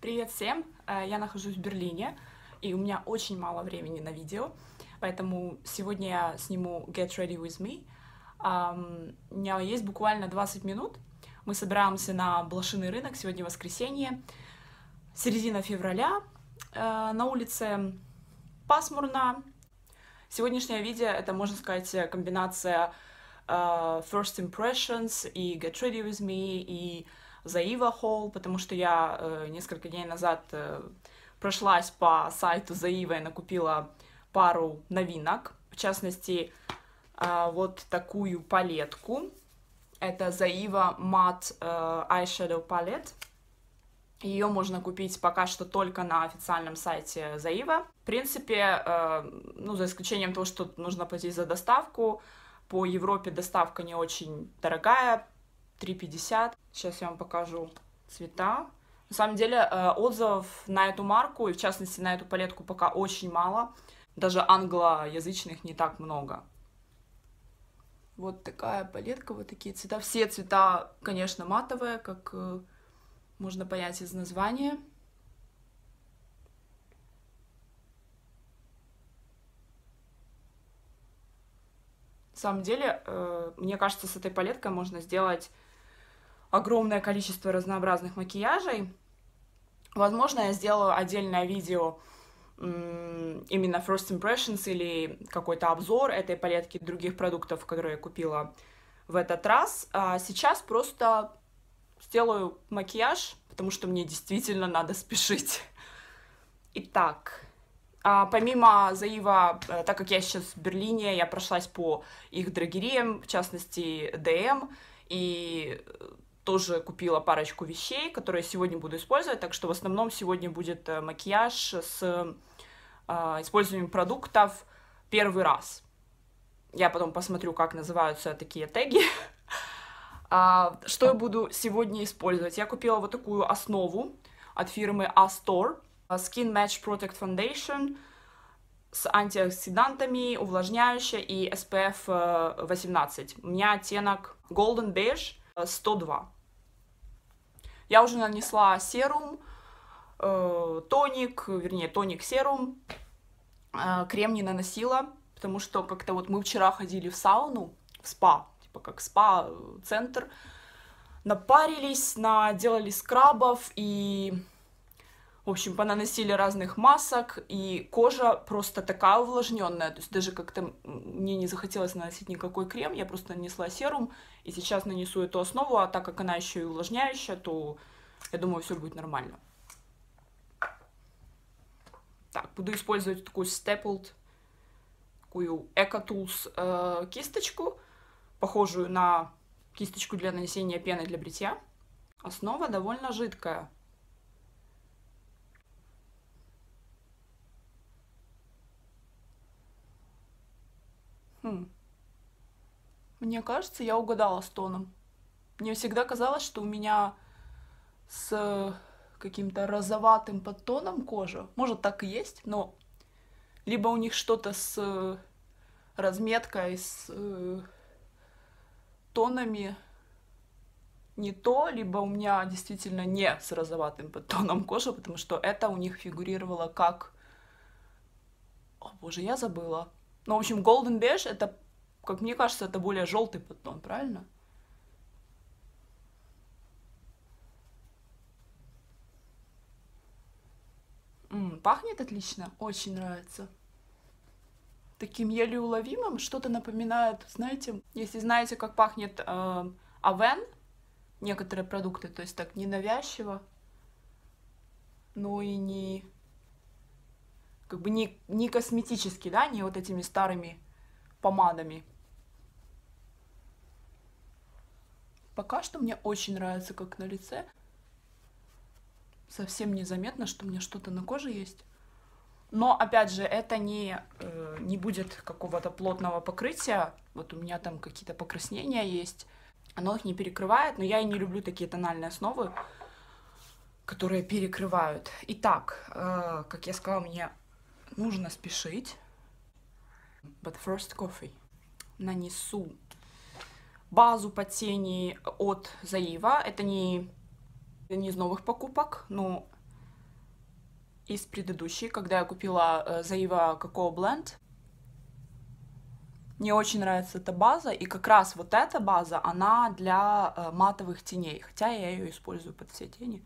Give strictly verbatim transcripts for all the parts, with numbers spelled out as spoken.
Привет всем! Э, Я нахожусь в Берлине, и у меня очень мало времени на видео, поэтому сегодня я сниму Get Ready With Me. Ам, У меня есть буквально двадцать минут. Мы собираемся на блошиный рынок, сегодня воскресенье, середина февраля. Э, На улице пасмурно. Сегодняшнее видео — это, можно сказать, комбинация э, First Impressions и Get Ready With Me и Zaiva Haul, потому что я э, несколько дней назад э, прошлась по сайту Zaiva и накупила пару новинок, в частности, э, вот такую палетку. Это Zaiva Matte э, Eyeshadow Palette. Ее можно купить пока что только на официальном сайте Zaiva. В принципе, э, ну, за исключением того, что нужно платить за доставку, по Европе доставка не очень дорогая, три пятьдесят. Сейчас я вам покажу цвета. На самом деле, э, отзывов на эту марку, и в частности на эту палетку, пока очень мало. Даже англоязычных не так много. Вот такая палетка, вот такие цвета. Все цвета, конечно, матовые, как э, можно понять из названия. На самом деле, э, мне кажется, с этой палеткой можно сделать огромное количество разнообразных макияжей. Возможно, я сделаю отдельное видео именно First Impressions или какой-то обзор этой палетки и других продуктов, которые я купила в этот раз. А сейчас просто сделаю макияж, потому что мне действительно надо спешить. Итак, а помимо Zaiva, так как я сейчас в Берлине, я прошлась по их дрогериям, в частности ди эм, и тоже купила парочку вещей, которые сегодня буду использовать, так что в основном сегодня будет макияж с э, использованием продуктов первый раз. Я потом посмотрю, как называются такие теги. Что я буду сегодня использовать? Я купила вот такую основу от фирмы Astor. Skin Match Protect Foundation с антиоксидантами, увлажняющая и эс пи эф восемнадцать. У меня оттенок Golden Beige сто два. Я уже нанесла серум, э, тоник, вернее, тоник-серум. Э, крем не наносила, потому что как-то вот мы вчера ходили в сауну, в спа, типа как спа-центр, напарились, наделали скрабов и, в общем, понаносили разных масок, и кожа просто такая увлажненная, то есть даже как-то мне не захотелось наносить никакой крем, я просто нанесла серум, и сейчас нанесу эту основу, а так как она еще и увлажняющая, то я думаю, все будет нормально. Так, буду использовать такую Stapled, такую EcoTools э, кисточку, похожую на кисточку для нанесения пены для бритья. Основа довольно жидкая. Хм. Мне кажется, я угадала с тоном. Мне всегда казалось, что у меня с каким-то розоватым подтоном кожа. Может, так и есть, но либо у них что-то с разметкой, с э, тонами не то, либо у меня действительно не с розоватым подтоном кожа, потому что это у них фигурировало как... О, боже, я забыла. Ну, в общем, Golden Beige — это, как мне кажется, это более желтый подтон, правильно? М-м, пахнет отлично, очень нравится. Таким еле уловимым, что-то напоминает, знаете, если знаете, как пахнет э, Avène, некоторые продукты, то есть так ненавязчиво, но и не, как бы не, не косметически, да, не вот этими старыми помадами. Пока что мне очень нравится, как на лице. Совсем незаметно, что у меня что-то на коже есть. Но, опять же, это не, э, не будет какого-то плотного покрытия. Вот у меня там какие-то покраснения есть. Оно их не перекрывает, но я и не люблю такие тональные основы, которые перекрывают. Итак, э, как я сказала, мне нужно спешить. But first coffee. Нанесу базу под тени от Zaiva. Это не, не из новых покупок, но из предыдущей, когда я купила э, Zoeva Cocoa Blend. Мне очень нравится эта база, и как раз вот эта база, она для э, матовых теней, хотя я ее использую под все тени.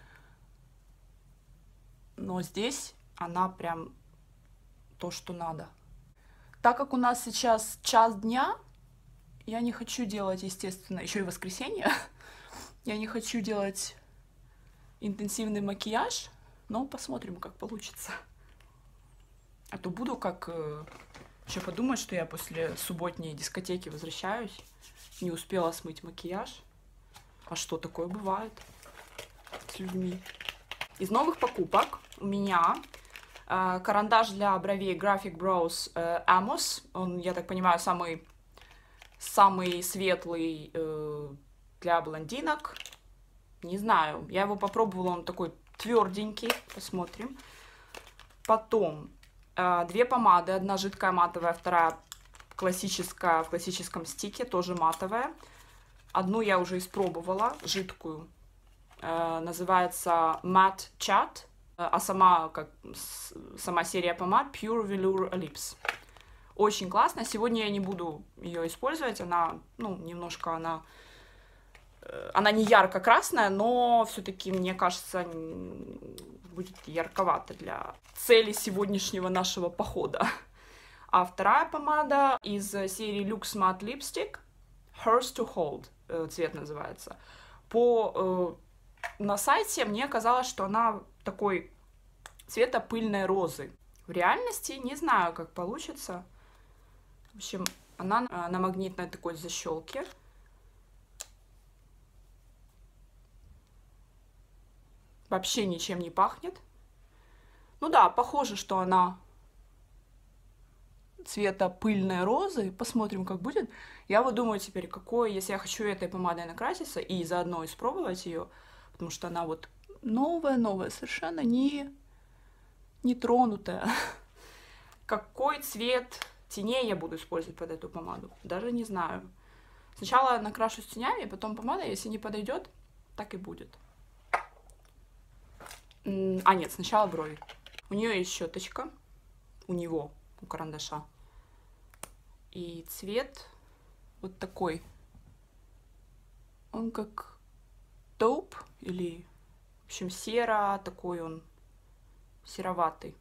Но здесь она прям то, что надо. Так как у нас сейчас час дня, я не хочу делать, естественно, еще и воскресенье, я не хочу делать интенсивный макияж, но посмотрим, как получится. А то буду как... Э, еще подумать, что я после субботней дискотеки возвращаюсь, не успела смыть макияж. А что такое бывает с людьми? Из новых покупок у меня э, карандаш для бровей Graphic Brows э, Amos. Он, я так понимаю, самый, самый светлый э, для блондинок. Не знаю, я его попробовала, он такой тверденький. Посмотрим. Потом э, две помады. Одна жидкая матовая, вторая классическая в классическом стике, тоже матовая. Одну я уже испробовала, жидкую. Э, называется Matte Chat. А сама, как, сама серия помад Pure Velour Lips. Очень классно. Сегодня я не буду ее использовать. Она, ну, немножко она... Она не ярко-красная, но все-таки, мне кажется, будет ярковато для цели сегодняшнего нашего похода. А вторая помада из серии Lux Matte Lipstick Hers to Hold, цвет называется. По, на сайте мне казалось, что она такой цвета пыльной розы. В реальности не знаю, как получится. В общем, она на магнитной такой защелке. Вообще ничем не пахнет. Ну да, похоже, что она цвета пыльной розы. Посмотрим, как будет. Я вот думаю теперь, какое, если я хочу этой помадой накраситься и заодно испробовать ее, потому что она вот новая-новая, совершенно не, не тронутая. Какой цвет теней я буду использовать под эту помаду? Даже не знаю. Сначала накрашусь тенями, потом помада, если не подойдет, так и будет. А, нет, сначала брови. У нее есть щеточка. У него, у карандаша. И цвет вот такой. Он как тауп или, в общем, серо, такой он сероватый.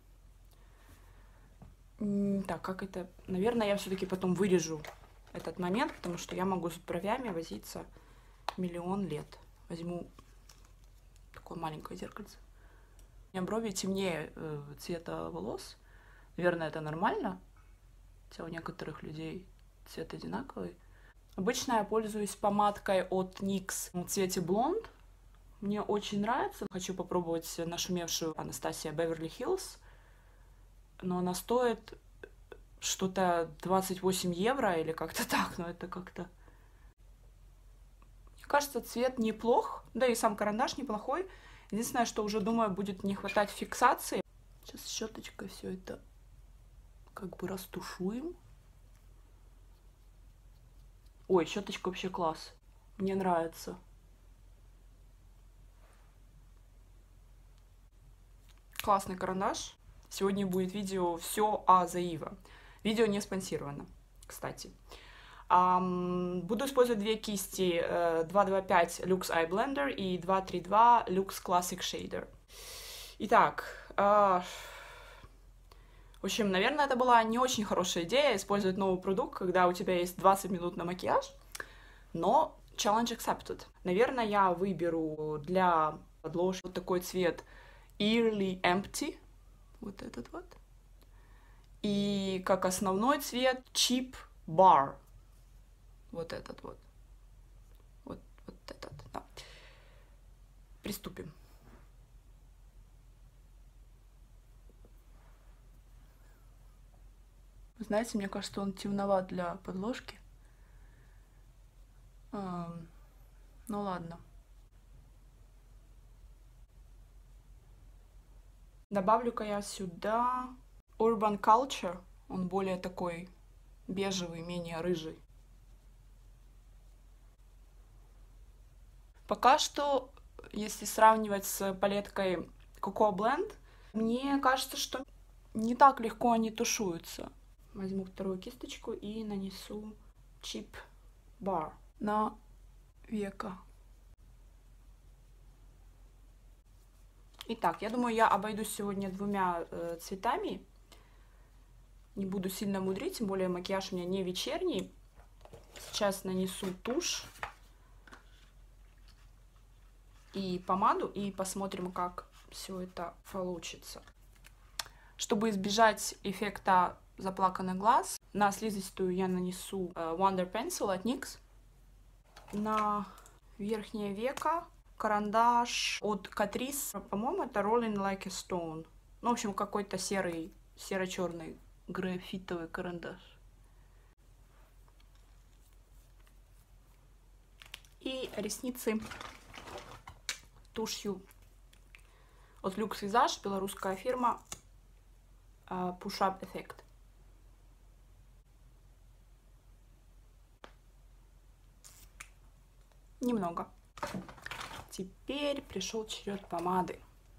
Так, как это? Наверное, я все-таки потом вырежу этот момент, потому что я могу с бровями возиться миллион лет. Возьму такое маленькое зеркальце. У меня брови темнее э, цвета волос. Наверное, это нормально. Хотя у некоторых людей цвет одинаковый. Обычно я пользуюсь помадкой от никс в цвете блонд. Мне очень нравится. Хочу попробовать нашумевшую Анастасия Beverly Hills. Но она стоит что-то двадцать восемь евро или как-то так. Но это как-то... Мне кажется, цвет неплох. Да и сам карандаш неплохой. Единственное, что уже, думаю, будет не хватать фиксации. Сейчас щеточкой все это как бы растушуем. Ой, щеточка вообще класс. Мне нравится. Классный карандаш. Сегодня будет видео все о Zoeva. Видео не спонсировано, кстати. Um, буду использовать две кисти, uh, два два пять Lux Eye Blender и два три два Lux Classic Shader. Итак, uh, в общем, наверное, это была не очень хорошая идея использовать новый продукт, когда у тебя есть двадцать минут на макияж, но challenge accepted. Наверное, я выберу для подложки вот такой цвет Eerily Empty, вот этот вот, и как основной цвет Cheap Bar. Вот этот вот. Вот, вот этот, да. Приступим. Вы знаете, мне кажется, он темноват для подложки. А, ну ладно. Добавлю-ка я сюда Urban Culture. Он более такой бежевый, менее рыжий. Пока что, если сравнивать с палеткой Cocoa Blend, Мне кажется, что не так легко они тушуются. Возьму вторую кисточку и нанесу Chip Bar на веко. Итак, я думаю, я обойдусь сегодня двумя э, цветами. Не буду сильно мудрить, тем более макияж у меня не вечерний. Сейчас нанесу тушь и помаду, и посмотрим, как все это получится. Чтобы избежать эффекта заплаканных глаз, на слизистую я нанесу Wonder Pencil от никс. На верхнее веко карандаш от Catrice. По-моему, это Rolling Like a Stone. Ну, в общем, какой-то серый, серо-черный графитовый карандаш. И ресницы тушью от Lux Visage, белорусская фирма, uh, Push Up Effect. Немного. Теперь пришел черед помады.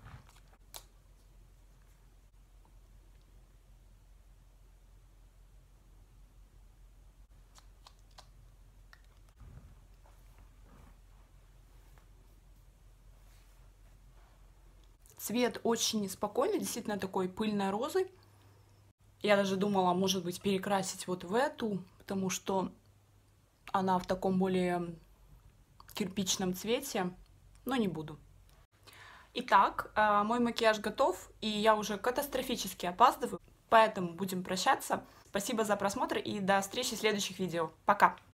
Цвет очень спокойный, действительно такой пыльной розы. Я даже думала, может быть, перекрасить вот в эту, потому что она в таком более кирпичном цвете, но не буду. Итак, мой макияж готов, и я уже катастрофически опаздываю, поэтому будем прощаться. Спасибо за просмотр и до встречи в следующих видео. Пока!